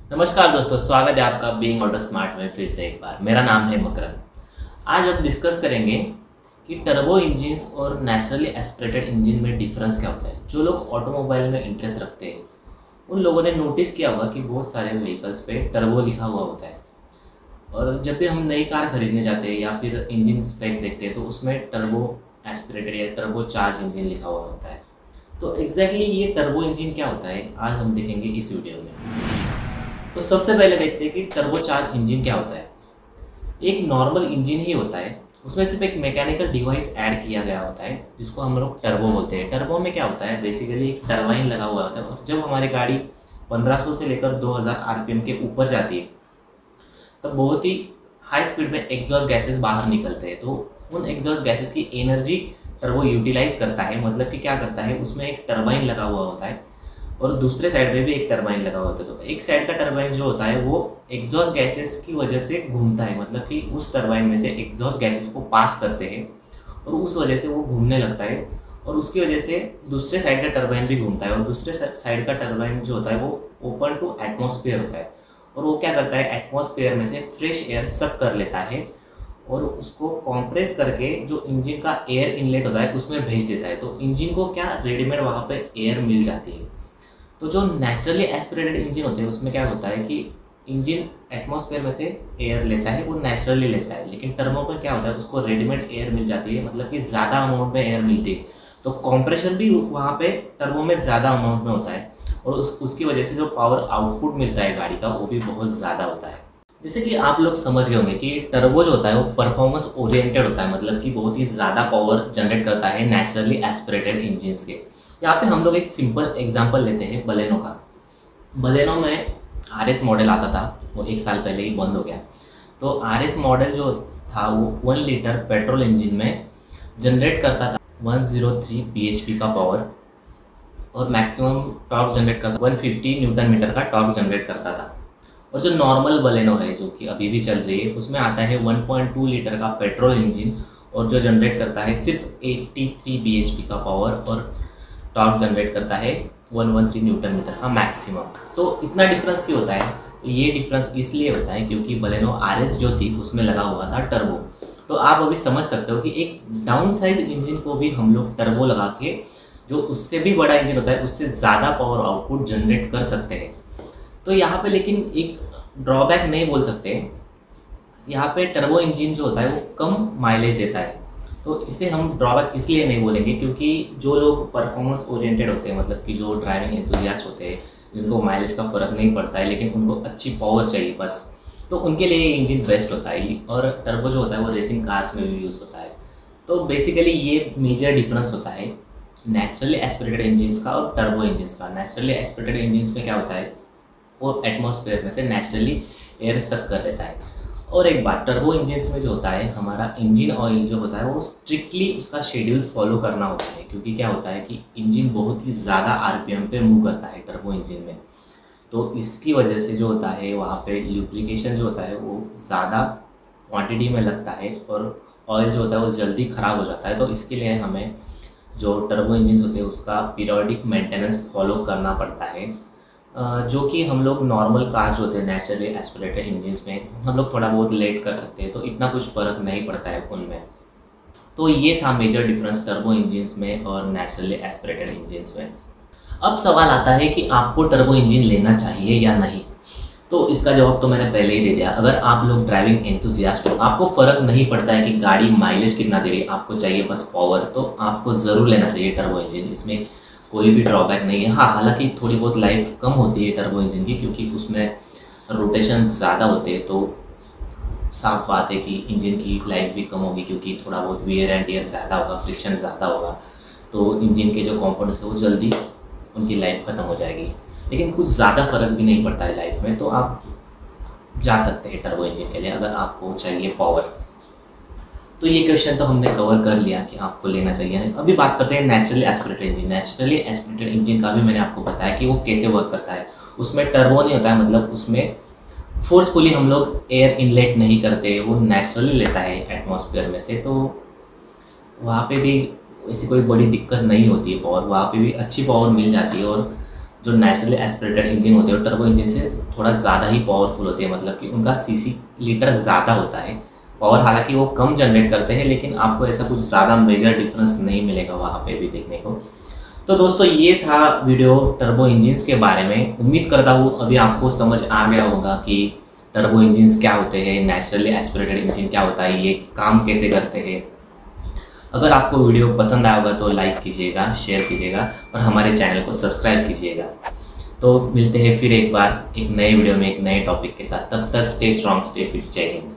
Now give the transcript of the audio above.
नमस्कार दोस्तों, स्वागत है आपका बीइंग ऑटो स्मार्ट में फिर से एक बार। मेरा नाम है मकरंद। आज हम डिस्कस करेंगे कि टर्बो इंजिन्स और नेचुरली एस्पिरेटेड इंजन में डिफरेंस क्या होता है। जो लोग ऑटोमोबाइल में इंटरेस्ट रखते हैं उन लोगों ने नोटिस किया होगा कि बहुत सारे व्हीकल्स पे टर्बो लिखा हुआ होता है। और जब भी हम नई कार खरीदने जाते हैं या फिर इंजन स्पेक देखते हैं तो उसमें टर्बो एस्पिरेटेड या टर्बो चार्ज इंजन लिखा हुआ होता है। तो एग्जैक्टली ये टर्बो इंजन क्या होता है आज हम देखेंगे इस वीडियो में। तो सबसे पहले देखते हैं कि टर्बोचार्ज इंजन क्या होता है। एक नॉर्मल इंजन ही होता है, उसमें सिर्फ एक मैकेनिकल डिवाइस ऐड किया गया होता है जिसको हम लोग टर्बो बोलते हैं। टर्बो में क्या होता है, बेसिकली एक टरबाइन लगा हुआ होता है और जब हमारी गाड़ी 1500 से लेकर 2000 आरपीएम के ऊपर जाती है तब बहुत ही हाई स्पीड में एग्जॉस्ट गैसेस बाहर निकलते हैं। तो उन एग्जॉस्ट गैसेस की एनर्जी टर्बो यूटिलाइज करता है। मतलब कि क्या करता है, उसमें एक टरबाइन लगा हुआ होता है और दूसरे साइड में भी एक टरबाइन लगा हुआ होता है। तो एक साइड का टरबाइन जो होता है वो एग्जॉस्ट गैसेस की वजह से घूमता है। मतलब कि उस टरबाइन में से एग्जॉस्ट गैसेस को पास करते हैं और उस वजह से वो घूमने लगता है और उसकी वजह से दूसरे साइड का टरबाइन भी घूमता है। और दूसरे साइड का टरबाइन जो होता है वो ओपन टू एटमॉस्फेयर होता है और वो क्या करता है, एटमॉस्फेयर में से फ्रेश एयर सक कर लेता है और उसको कॉम्प्रेस करके जो इंजन का एयर इनलेट होता है उसमें भेज देता है। तो इंजन को क्या रेडीमेड वहाँ पे एयर मिल जाती है। तो जो नेचुरली एस्पिरेटेड इंजन होते हैं उसमें क्या होता है कि इंजन एटमॉस्फेयर में से एयर लेता है, वो नेचुरली लेता है। लेकिन टर्बो में क्या होता है, उसको रेडीमेड एयर मिल जाती है, मतलब कि ज़्यादा अमाउंट में एयर मिलती है। तो कॉम्प्रेशन भी वहाँ पे टर्बो में ज़्यादा अमाउंट में होता है और उसकी वजह से जो पावर आउटपुट मिलता है गाड़ी का वो भी बहुत ज़्यादा होता है। जैसे कि आप लोग समझ गए होंगे कि टर्बो जो होता है वो परफॉर्मेंस ओरिएंटेड होता है, मतलब कि बहुत ही ज़्यादा पावर जनरेट करता है नेचुरली एस्पिरेटेड इंजन्स के। यहाँ पे हम लोग एक सिंपल एग्जांपल लेते हैं बलेनो का। बलेनो में आरएस मॉडल आता था, वो एक साल पहले ही बंद हो गया। तो आरएस मॉडल जो था वो 1 लीटर पेट्रोल इंजन में जनरेट करता था 103 bhp का पावर और मैक्सिमम टॉर्क जनरेट करता 150 न्यूटन मीटर का टॉर्क जनरेट करता था। और जो नॉर्मल बलेनो है जो कि अभी भी चल रही है उसमें आता है 1.2 लीटर का पेट्रोल इंजन और जो जनरेट करता है सिर्फ 83 bhp का पावर और टॉर्क जनरेट करता है 113 न्यूटन मीटर का मैक्सिमम। तो इतना डिफरेंस क्यों होता है, तो ये डिफरेंस इसलिए होता है क्योंकि बलेनो आरएस जो थी उसमें लगा हुआ था टर्बो। तो आप अभी समझ सकते हो कि एक डाउन साइज इंजन को भी हम लोग टर्बो लगा के जो उससे भी बड़ा इंजन होता है उससे ज़्यादा पावर आउटपुट जनरेट कर सकते हैं। तो यहाँ पे लेकिन एक ड्रॉबैक नहीं बोल सकते, यहाँ पे टर्बो इंजन जो होता है वो कम माइलेज देता है। तो इसे हम ड्रॉबैक इसलिए नहीं बोलेंगे क्योंकि जो लोग परफॉर्मेंस ओरिएंटेड होते हैं, मतलब कि जो ड्राइविंग एंथुसियास्ट होते हैं जिनको माइलेज का फ़र्क नहीं पड़ता है लेकिन उनको अच्छी पावर चाहिए बस, तो उनके लिए ये इंजन बेस्ट होता है। और टर्बो जो होता है वो रेसिंग कार्स में भी यूज़ होता है। तो बेसिकली ये मेजर डिफरेंस होता है नेचुरली एस्पिरेटेड इंजन्स का और टर्बो इंजन्स का। नेचुरली एस्पिरेटेड इंजन्स में क्या होता है, वो एटमॉस्फेयर में से नेचुरली एयर सक कर लेता है। और एक बात, टर्बो इंजन्स में जो होता है हमारा इंजन ऑयल जो होता है वो स्ट्रिक्टली उसका शेड्यूल फॉलो करना होता है। क्योंकि क्या होता है कि इंजन बहुत ही ज़्यादा आरपीएम पे मूव करता है टर्बो इंजन में। तो इसकी वजह से जो होता है वहाँ पे ल्यूब्रिकेशन जो होता है वो ज़्यादा क्वांटिटी में लगता है और ऑयल जो होता है वो जल्दी ख़राब हो जाता है। तो इसके लिए हमें जो टर्बो इंजन्स होते हैं उसका पीरियोडिक मेंटेनेंस फॉलो करना पड़ता है, जो कि हम लोग नॉर्मल कार्स होते हैं नेचुरली एस्पिरेटेड इंजन्स में हम लोग थोड़ा बहुत लेट कर सकते हैं। तो इतना कुछ फ़र्क नहीं पड़ता है उनमें। तो ये था मेजर डिफरेंस टर्बो इंजन्स में और नेचुरली एस्पिरेटेड इंजन्स में। अब सवाल आता है कि आपको टर्बो इंजन लेना चाहिए या नहीं। तो इसका जवाब तो मैंने पहले ही दे दिया। अगर आप लोग ड्राइविंग एंथुसियास्ट हो, आपको फ़र्क नहीं पड़ता है कि गाड़ी माइलेज कितना दे रही है, आपको चाहिए बस पावर, तो आपको ज़रूर लेना चाहिए टर्बो इंजन। इसमें कोई भी ड्रॉबैक नहीं है। हाँ, हालांकि थोड़ी बहुत लाइफ कम होती है टर्बो इंजन की क्योंकि उसमें रोटेशन ज़्यादा होते हैं। तो साफ बात है कि इंजन की लाइफ भी कम होगी क्योंकि थोड़ा बहुत वियर एंड टियर ज़्यादा होगा, फ्रिक्शन ज़्यादा होगा। तो इंजन के जो कंपोनेंट्स हैं वो जल्दी उनकी लाइफ ख़त्म हो जाएगी। लेकिन कुछ ज़्यादा फ़र्क भी नहीं पड़ता है लाइफ में। तो आप जा सकते हैं टर्बो इंजन के लिए अगर आपको चाहिए पावर। तो ये क्वेश्चन तो हमने कवर कर लिया कि आपको लेना चाहिए नहीं। अभी बात करते हैं naturally aspirated engine. Naturally aspirated engine का भी मैंने आपको बताया कि वो कैसे वर्क करता है। उसमें टर्बो नहीं होता है, मतलब उसमें फोर्सफुली हम लोग एयर इनलेट नहीं करते, वो नेचुरली लेता है एटमॉस्फेयर में से। तो वहाँ पे भी ऐसी कोई बड़ी दिक्कत नहीं होती है पावर, वहाँ पे भी अच्छी पावर मिल जाती है और जो नेचुरली एस्पिरेटेड इंजन होते हैं वो टर्बो इंजन से थोड़ा ज़्यादा ही पावरफुल होते हैं, मतलब कि उनका सीसी लीटर ज़्यादा होता है। पावर हालांकि वो कम जनरेट करते हैं, लेकिन आपको ऐसा कुछ ज़्यादा मेजर डिफरेंस नहीं मिलेगा वहाँ पे भी देखने को। तो दोस्तों ये था वीडियो टर्बो इंजिन्स के बारे में। उम्मीद करता हूँ अभी आपको समझ आ गया होगा कि टर्बो इंजिन्स क्या होते हैं, नेचुरली एस्पिरेटेड इंजन क्या होता है, ये काम कैसे करते हैं। अगर आपको वीडियो पसंद आया होगा तो लाइक कीजिएगा, शेयर कीजिएगा और हमारे चैनल को सब्सक्राइब कीजिएगा। तो मिलते हैं फिर एक बार एक नए वीडियो में एक नए टॉपिक के साथ। तब तक स्टे स्ट्रॉन्ग, स्टे फिट। जय हिंद।